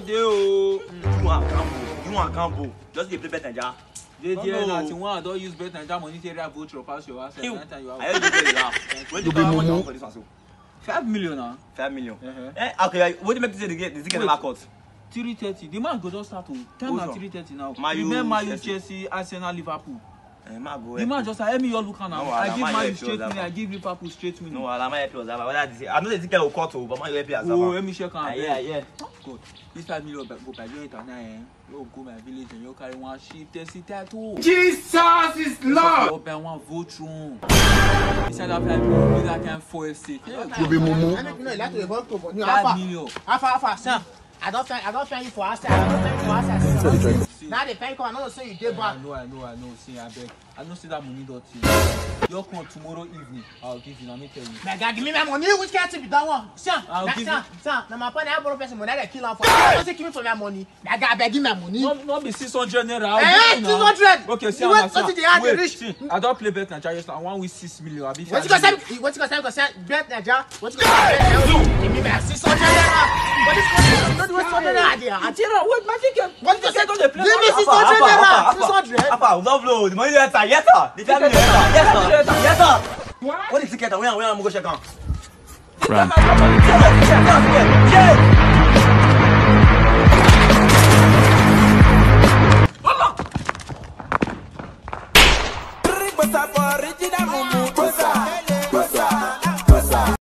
You want gamble. Just dey play bet Naija. I don't use bet Naija money to area voucher pass your asset. I heard you tell laugh. What do you want for this one so? 5 million now. 5 million. Okay, what do you make this get never cut? 330. The man go just start to 10 and 330 now. Remember you Chelsea, Arsenal, Liverpool. The man just let me all look now. No, I give Man straight winning, I give Liverpool straight winning. No, I'm happy with that. I know the ticket will cut, but I'm happy as well. Oh, let me check on. Yeah. God, this 5 million go by you internet. You go my village and you carry one sheep, Tessie tattoo. Jesus is Lord. You buy one vote room. Inside that 5 million, you can 4 FC. You be mumu. 5 million. Sir, I don't thank you for asking. Now the pay I know say you get back. I know. See, I beg. I don't see that money dirty. You come tomorrow evening. I'll give you. Let me tell you. My God, give me my money. Which can't be done one. Sir, now my partner have a person money that kill him for. Don't say give me for my money. My God, beg give me my money. Not be 600 naira. 200. Okay, see, wait. I don't play bet Naija yesterday. I want with 6 million. What you gonna say? What you gonna say? Bet Naija. What you gonna say? Give me my 600 naira. What is not 600 naira? Until wait, my ticket. What you say? Don't play. Give me 600 naira. 600. Papa, love load. The money yes sir. Yes sir. The 5 million yes sir. What is ticket? Where I'm go check on. Run. Yeah.